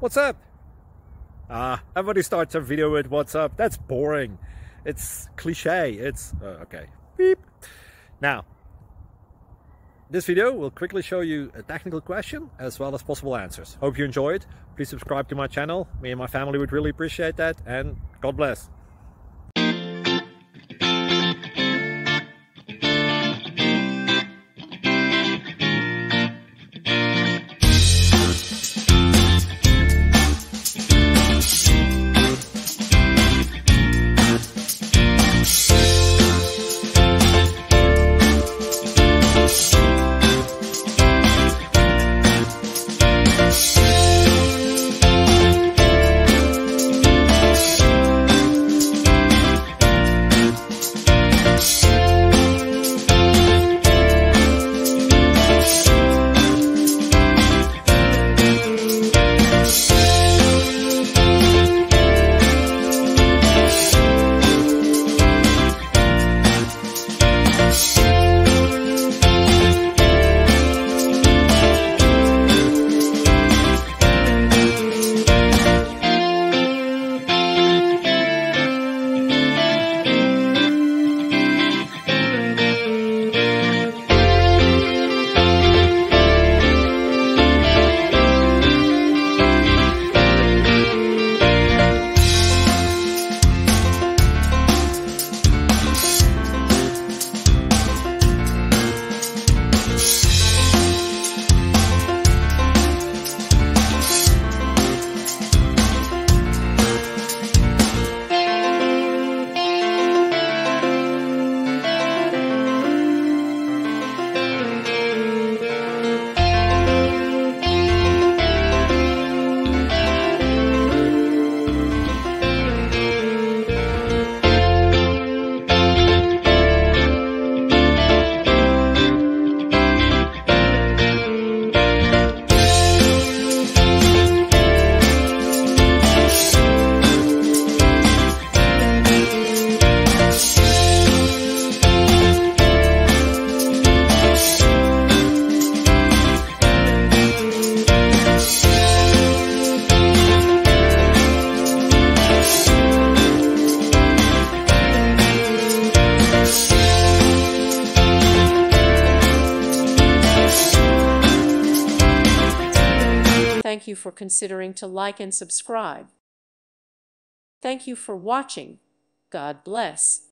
What's up? Everybody starts a video with what's up. That's boring. It's cliche. It's okay. Beep. Now, this video will quickly show you a technical question as well as possible answers. Hope you enjoy it. Please subscribe to my channel. Me and my family would really appreciate that, and God bless. Thank you for considering to like and subscribe. Thank you for watching. God bless.